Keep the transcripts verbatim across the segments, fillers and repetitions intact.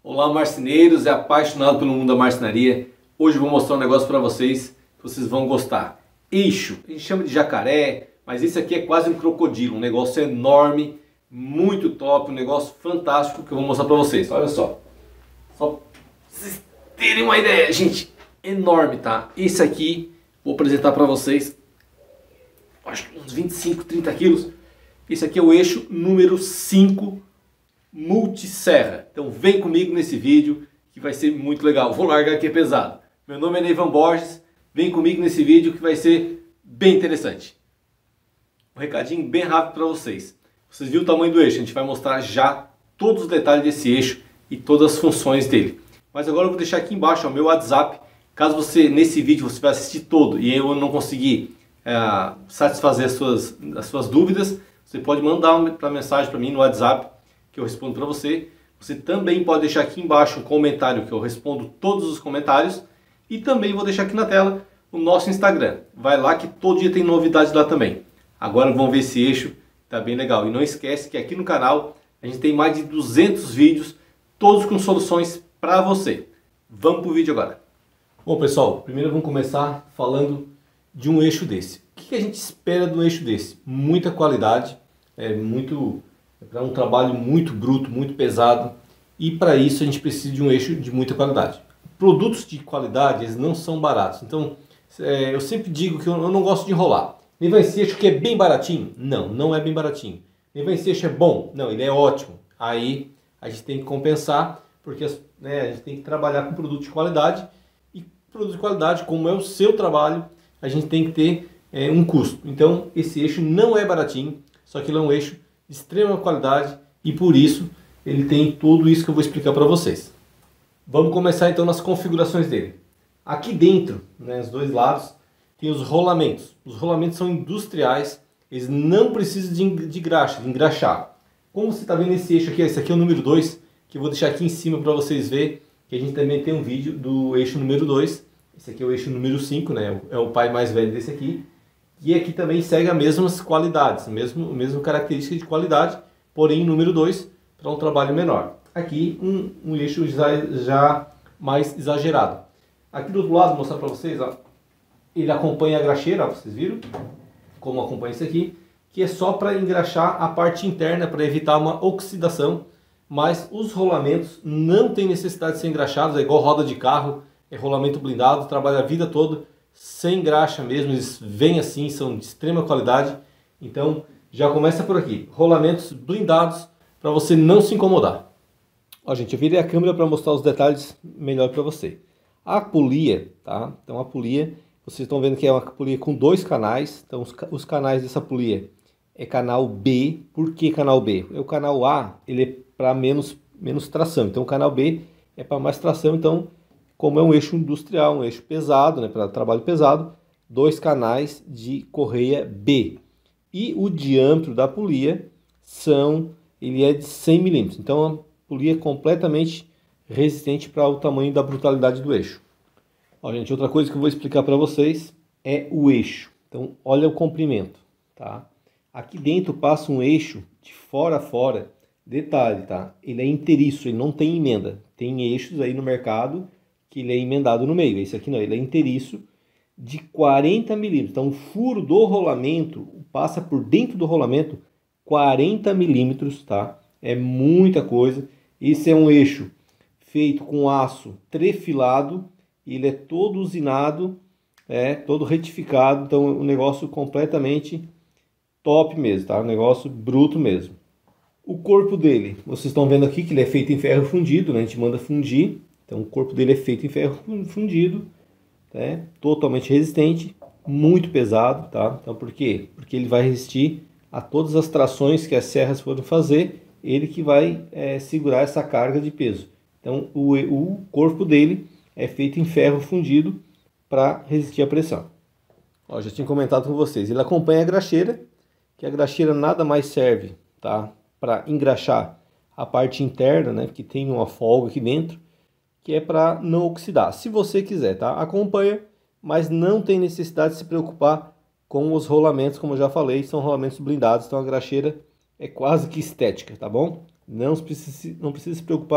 Olá, marceneiros e apaixonados pelo mundo da marcenaria. Hoje eu vou mostrar um negócio para vocês que vocês vão gostar. Eixo, a gente chama de jacaré, mas esse aqui é quase um crocodilo, um negócio enorme, muito top, um negócio fantástico que eu vou mostrar para vocês. Olha só, só para vocês terem uma ideia, gente, enorme, tá? Esse aqui, vou apresentar para vocês, acho que uns vinte e cinco, trinta quilos. Esse aqui é o eixo número cinco multisserra. Então vem comigo nesse vídeo que vai ser muito legal. Vou largar aqui, é pesado. Meu nome é Neivan Borges. Vem comigo nesse vídeo que vai ser bem interessante. Um recadinho bem rápido para vocês. Vocês viram o tamanho do eixo? A gente vai mostrar já todos os detalhes desse eixo e todas as funções dele. Mas agora eu vou deixar aqui embaixo o meu WhatsApp. Caso você, nesse vídeo, você vai assistir todo e eu não conseguir é, satisfazer as suas, as suas dúvidas, você pode mandar uma mensagem para mim no WhatsApp que eu respondo para você. Você também pode deixar aqui embaixo um comentário que eu respondo todos os comentários. E também vou deixar aqui na tela o nosso Instagram. Vai lá que todo dia tem novidades lá também. Agora vamos ver esse eixo, tá bem legal. E não esquece que aqui no canal a gente tem mais de duzentos vídeos, todos com soluções para você. Vamos pro vídeo agora. Bom pessoal, primeiro vamos começar falando de um eixo desse. O que a gente espera do eixo desse? Muita qualidade, é muito... É um trabalho muito bruto, muito pesado, e para isso a gente precisa de um eixo de muita qualidade. Produtos de qualidade, eles não são baratos, então é, eu sempre digo que eu, eu não gosto de enrolar. Neivan, esse eixo que é bem baratinho? Não, não é bem baratinho. Neivan, esse eixo é bom? Não, ele é ótimo. Aí a gente tem que compensar, porque né, a gente tem que trabalhar com produto de qualidade, e produto de qualidade, como é o seu trabalho, a gente tem que ter é, um custo. Então esse eixo não é baratinho, só que ele é um eixo de extrema qualidade e por isso ele tem tudo isso que eu vou explicar para vocês. Vamos começar então nas configurações dele. Aqui dentro, né, os dois lados, tem os rolamentos. Os rolamentos são industriais, eles não precisam de, de graxa, de engraxar. Como você está vendo esse eixo aqui, esse aqui é o número dois, que eu vou deixar aqui em cima para vocês verem, que a gente também tem um vídeo do eixo número dois. Esse aqui é o eixo número cinco, né, é o pai mais velho desse aqui. E aqui também segue as mesmas qualidades, a mesma, a mesma característica de qualidade, porém número dois, para um trabalho menor. Aqui um, um eixo já, já mais exagerado. Aqui do outro lado, vou mostrar para vocês, ó, ele acompanha a graxeira, ó, vocês viram? Como acompanha isso aqui, que é só para engraxar a parte interna, para evitar uma oxidação, mas os rolamentos não tem necessidade de ser engraxados, é igual roda de carro, é rolamento blindado, trabalha a vida toda, sem graxa mesmo, eles vêm assim, são de extrema qualidade. Então já começa por aqui, rolamentos blindados para você não se incomodar. Ó gente, eu virei a câmera para mostrar os detalhes melhor para você. A polia, tá? Então a polia, vocês estão vendo que é uma polia com dois canais. Então os, os canais dessa polia é canal B. Por que canal B? O canal A ele é para menos, menos tração, então o canal B é para mais tração. Então como é um eixo industrial, um eixo pesado, né, para trabalho pesado, dois canais de correia B. E o diâmetro da polia são, ele é de cem milímetros. Então a polia é completamente resistente para o tamanho da brutalidade do eixo. Ó, gente, outra coisa que eu vou explicar para vocês é o eixo. Então olha o comprimento, tá? Aqui dentro passa um eixo de fora a fora. Detalhe, tá? Ele é inteiriço, ele não tem emenda. Tem eixos aí no mercado que ele é emendado no meio. Esse aqui não, ele é inteiriço de quarenta milímetros. Então o furo do rolamento passa por dentro do rolamento quarenta milímetros, tá? É muita coisa. Esse é um eixo feito com aço trefilado, ele é todo usinado, é todo retificado, então um negócio completamente top mesmo, tá? Um negócio bruto mesmo. O corpo dele, vocês estão vendo aqui que ele é feito em ferro fundido, né? A gente manda fundir. Então o corpo dele é feito em ferro fundido, né? Totalmente resistente, muito pesado, tá? Então por quê? Porque ele vai resistir a todas as trações que as serras forem fazer, ele que vai é, segurar essa carga de peso. Então o, o corpo dele é feito em ferro fundido para resistir à pressão. Ó, já tinha comentado com vocês, ele acompanha a graxeira, que a graxeira nada mais serve, tá? Para engraxar a parte interna, né? Que tem uma folga aqui dentro, que é para não oxidar. Se você quiser, tá? Acompanha, mas não tem necessidade de se preocupar com os rolamentos, como eu já falei, são rolamentos blindados, então a graxeira é quase que estética, tá bom? Não precisa, não precisa se preocupar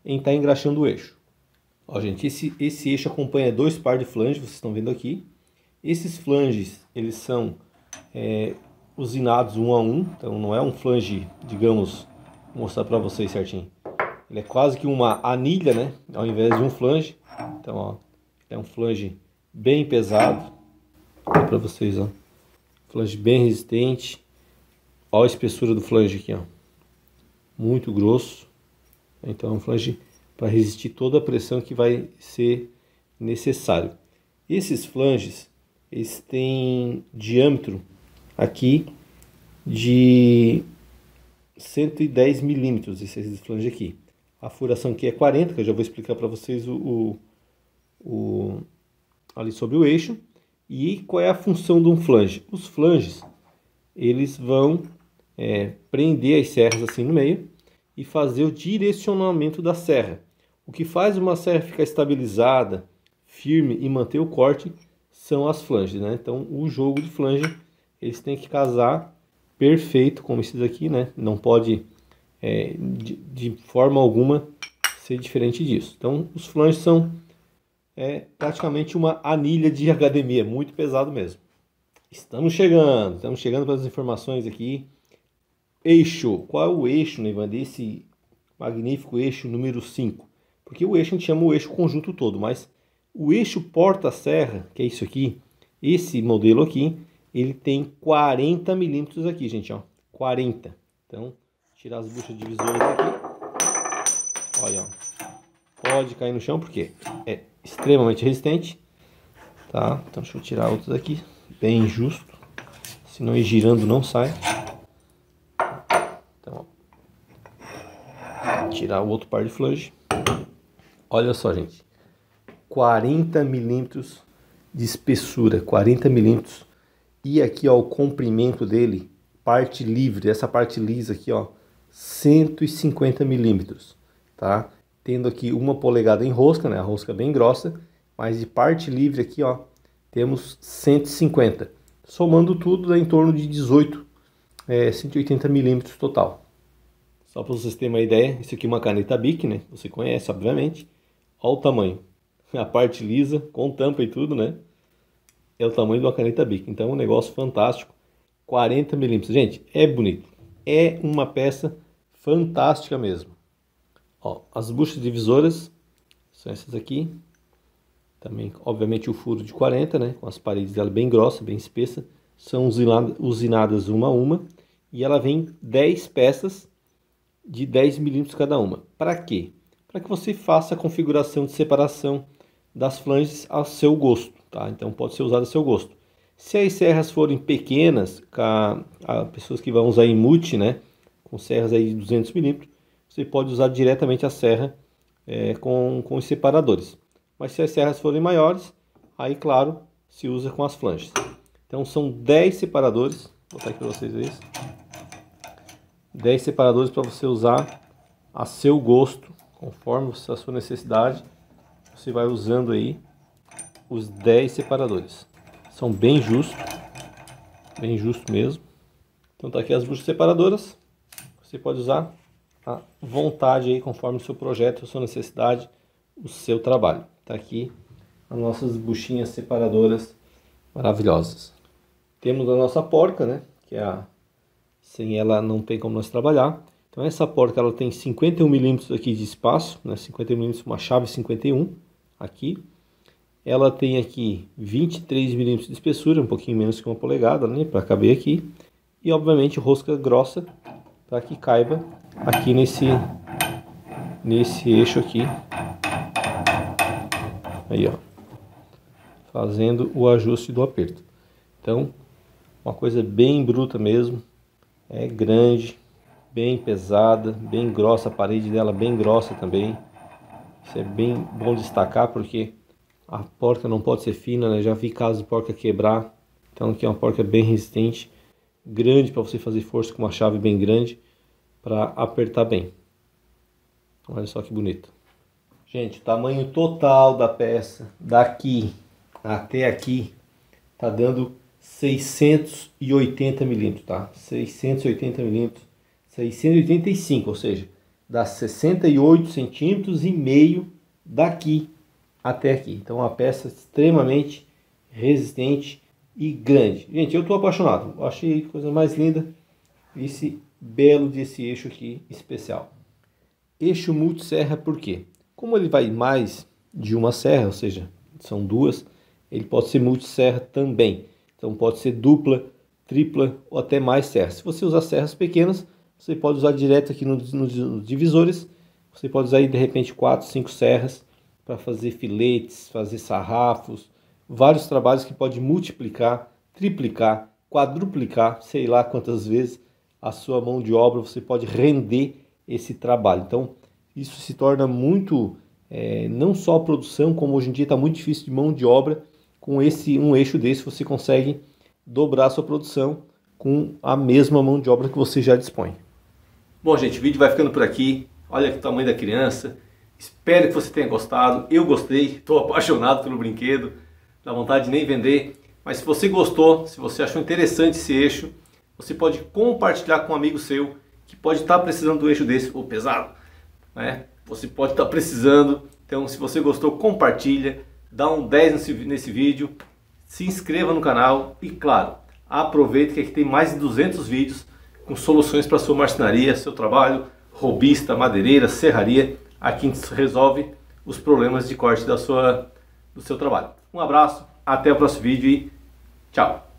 em estar tá engraxando o eixo. Ó, gente, esse, esse eixo acompanha dois par de flanges, vocês estão vendo aqui. Esses flanges, eles são é, usinados um a um, então não é um flange, digamos, vou mostrar para vocês certinho. Ele é quase que uma anilha, né, ao invés de um flange. Então, ó, é um flange bem pesado. Olha para vocês, ó. Flange bem resistente. Olha a espessura do flange aqui, ó. Muito grosso. Então é um flange para resistir toda a pressão que vai ser necessário. Esses flanges, eles têm diâmetro aqui de cento e dez milímetros, esse flange aqui. A furação aqui é quarenta, que eu já vou explicar para vocês o, o, o, ali sobre o eixo. E qual é a função de um flange? Os flanges, eles vão é, prender as serras assim no meio e fazer o direcionamento da serra. O que faz uma serra ficar estabilizada, firme e manter o corte são as flanges, né? Então o jogo de flange, eles têm que casar perfeito, como esses aqui, né? Não pode é, de, de forma alguma ser diferente disso. Então os flanges são é, praticamente uma anilha de academia, muito pesado mesmo. Estamos chegando, estamos chegando para as informações aqui. Eixo, qual é o eixo, Neivan, desse magnífico eixo número cinco? Porque o eixo a gente chama o eixo conjunto todo, mas o eixo porta-serra, que é isso aqui, esse modelo aqui, ele tem quarenta milímetros aqui, gente, ó, quarenta. Então, tirar as buchas divisoras aqui, olha, ó, pode cair no chão porque é extremamente resistente, tá? Então, deixa eu tirar outros aqui, bem justo, senão ir girando não sai. Então, ó, tirar o outro par de flange. Olha só, gente, quarenta milímetros de espessura, quarenta milímetros. E aqui, ó, o comprimento dele, parte livre, essa parte lisa aqui, ó, cento e cinquenta milímetros, tá? Tendo aqui uma polegada em rosca, né, a rosca bem grossa, mas de parte livre aqui, ó, temos cento e cinquenta. Somando tudo, dá em torno de dezoito, é, cento e oitenta milímetros total. Só para vocês terem uma ideia, isso aqui é uma caneta Bic, né? Você conhece, obviamente. Olha o tamanho. A parte lisa, com tampa e tudo, né? É o tamanho de uma caneta Bic. Então é um negócio fantástico. quarenta milímetros. Gente, é bonito. É uma peça fantástica mesmo. Ó, as buchas divisoras são essas aqui. Também, obviamente, o furo de quarenta, né? Com as paredes dela bem grossas, bem espessa. São usinadas uma a uma. E ela vem dez peças de dez milímetros cada uma. Para quê? Para que você faça a configuração de separação das flanges ao seu gosto, tá? Então pode ser usado a seu gosto. Se as serras forem pequenas, a, a pessoas que vão usar em multi, né, com serras aí de duzentos milímetros, você pode usar diretamente a serra é, com, com os separadores. Mas se as serras forem maiores, aí claro, se usa com as flanges. Então são dez separadores, vou botar aqui para vocês verem. dez separadores para você usar a seu gosto, conforme a sua necessidade. Você vai usando aí os dez separadores. São bem justos, bem justo mesmo. Então tá aqui as buchas separadoras. Você pode usar à vontade aí, conforme o seu projeto, a sua necessidade, o seu trabalho. Tá aqui as nossas buchinhas separadoras maravilhosas. Temos a nossa porca, né? Que é a... sem ela não tem como nós trabalhar. Então essa porca ela tem cinquenta e um milímetros aqui de espaço, né? cinquenta e um milímetros, uma chave cinquenta e um aqui. Ela tem aqui vinte e três milímetros de espessura, um pouquinho menos que uma polegada, né? Para caber aqui. E obviamente rosca grossa para que caiba aqui nesse, nesse eixo aqui. Aí, ó. Fazendo o ajuste do aperto. Então, uma coisa bem bruta mesmo. É grande, bem pesada, bem grossa, a parede dela bem grossa também. Isso é bem bom destacar porque a porca não pode ser fina, né? Já vi casos de porca quebrar. Então aqui é uma porca bem resistente, grande para você fazer força com uma chave bem grande para apertar bem. Olha só que bonito. Gente, o tamanho total da peça daqui até aqui tá dando seiscentos e oitenta milímetros, tá? seiscentos e oitenta milímetros, seiscentos e oitenta e cinco, ou seja, dá sessenta e oito centímetros e meio daqui até aqui. Então uma peça extremamente resistente e grande. Gente, eu estou apaixonado. Eu achei a coisa mais linda esse belo desse eixo aqui especial. Eixo multisserra por quê? Como ele vai mais de uma serra, ou seja, são duas, ele pode ser multisserra também. Então pode ser dupla, tripla ou até mais serras. Se você usar serras pequenas, você pode usar direto aqui nos, nos divisores. Você pode usar aí de repente quatro, cinco serras para fazer filetes, fazer sarrafos, vários trabalhos que pode multiplicar, triplicar, quadruplicar, sei lá quantas vezes a sua mão de obra, você pode render esse trabalho. Então isso se torna muito, é, não só a produção, como hoje em dia está muito difícil de mão de obra, com esse um eixo desse você consegue dobrar a sua produção com a mesma mão de obra que você já dispõe. Bom, gente, o vídeo vai ficando por aqui. Olha o tamanho da criança. Espero que você tenha gostado. Eu gostei, estou apaixonado pelo brinquedo, dá vontade de nem vender. Mas se você gostou, se você achou interessante esse eixo, você pode compartilhar com um amigo seu que pode estar precisando do eixo desse, ou pesado, né? Você pode estar precisando. Então, se você gostou, compartilha, dá um dez nesse, nesse vídeo, se inscreva no canal e, claro, aproveite que aqui tem mais de duzentos vídeos com soluções para sua marcenaria, seu trabalho, robista, madeireira, serraria. Aqui a gente resolve os problemas de corte da sua, do seu trabalho. Um abraço, até o próximo vídeo e tchau!